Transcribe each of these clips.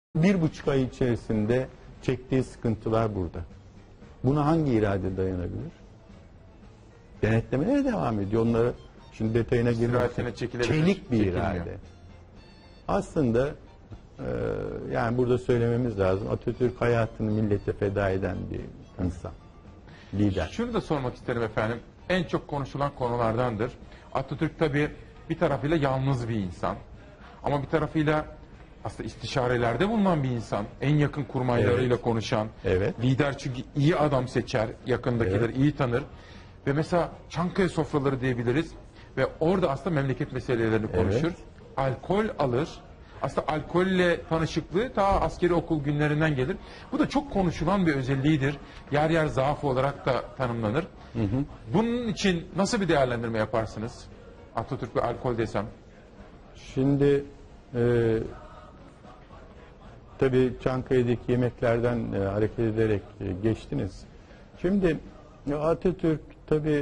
1,5 ay içerisinde çektiği sıkıntılar burada. Buna hangi irade dayanabilir? Denetlemelere devam ediyor. Onları şimdi detayına girmezsek çelik bir irade. Aslında yani burada söylememiz lazım. Atatürk hayatını millete feda eden bir insan. Lider. Şunu da sormak isterim efendim. En çok konuşulan konulardandır. Atatürk tabii bir tarafıyla yalnız bir insan. Ama bir tarafıyla aslında istişarelerde bulunan bir insan. En yakın kurmaylarıyla konuşan. Evet. Lider çünkü iyi adam seçer. Yakındakileri iyi tanır. Ve mesela Çankaya sofraları diyebiliriz. Ve orada aslında memleket meselelerini konuşur. Evet. Alkol alır. Aslında alkolle tanışıklığı ta askeri okul günlerinden gelir. Bu da çok konuşulan bir özelliğidir. Yer yer zaaf olarak da tanımlanır. Bunun için nasıl bir değerlendirme yaparsınız? Atatürk ve alkol desem. Şimdi tabii Çankaya'daki yemeklerden hareket ederek geçtiniz. Şimdi Atatürk tabii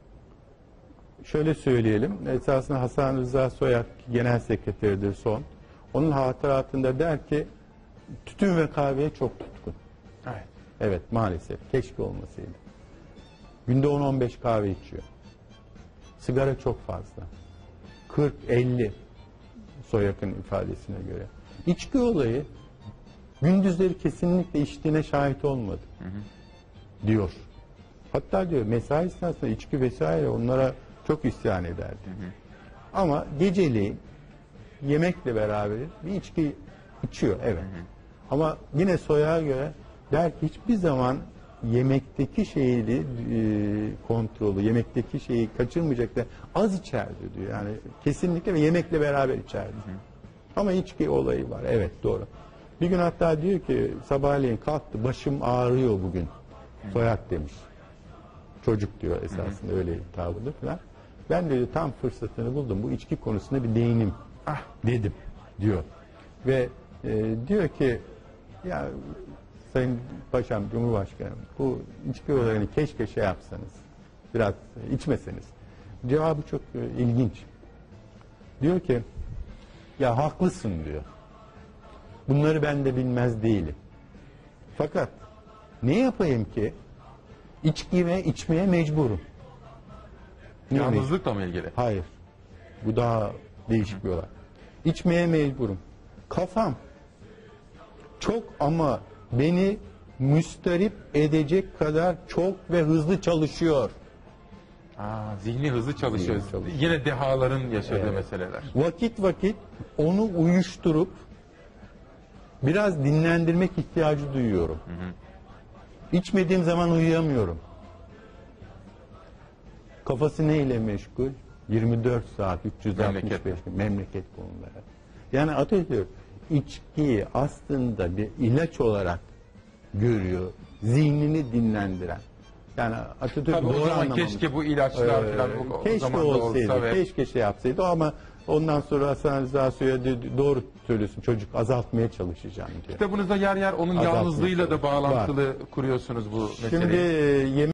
şöyle söyleyelim. Esasında Hasan Rıza Soyak genel sekreteridir son. Onun hatıratında der ki tütün ve kahveye çok tutkun. Evet. Evet maalesef. Keşke olmasaydı. Günde 10-15 kahve içiyor. Sigara çok fazla. 40-50 Soyak'ın ifadesine göre. İçki olayı gündüzleri kesinlikle içtiğine şahit olmadı. Diyor. Hatta diyor mesai esnasında içki vesaire onlara çok isyan ederdi. Ama geceliğin yemekle beraber bir içki içiyor evet. Ama yine Soyak'a göre der ki hiçbir zaman yemekteki şeyi kontrolü, yemekteki şeyi kaçırmayacak da az içerdi diyor. Yani kesinlikle ve yemekle beraber içerdi. Ama içki olayı var. Evet doğru. Bir gün hatta diyor ki sabahleyin kalktı başım ağrıyor bugün. Soyak demiş. Çocuk diyor esasında öyle tavrıdır falan. Ben de tam fırsatını buldum. Bu içki konusunda bir değinim dedim diyor. Ve diyor ki ya Sayın Paşam, Cumhurbaşkanım bu içki olayını keşke şey yapsanız. Biraz içmeseniz. Cevabı çok ilginç. Diyor ki ya haklısın diyor. Bunları ben de bilmez değilim. Fakat ne yapayım ki içmeye mecburum. Yalnızlıkla mı ilgili? Hayır. Bu daha değişik bir olay. İçmeye mecburum. Kafam çok ama beni müsterip edecek kadar çok ve hızlı çalışıyor. Zihni hızlı çalışıyor. Yine dehaların yaşadığı meseleler. Vakit onu uyuşturup biraz dinlendirmek ihtiyacı duyuyorum. İçmediğim zaman uyuyamıyorum. Kafası neyle meşgul? 24 saat, 365 gün memleket konuları. Yani Atatürk içkiyi aslında bir ilaç olarak görüyor. Zihnini dinlendiren. Yani Atatürk tabii doğru o zaman anlamamış. keşke bu ilaçlar falan keşke o zaman olsaydı, olsa keşke şey yapsaydı ama ondan sonra Hasan Rıza Soy'a doğru söylüyorsun çocuk azaltmaya çalışacağım diyor. Kitabınızda yer yer onun yalnızlığıyla da bağlantılı kuruyorsunuz bu meseleyi. Şimdi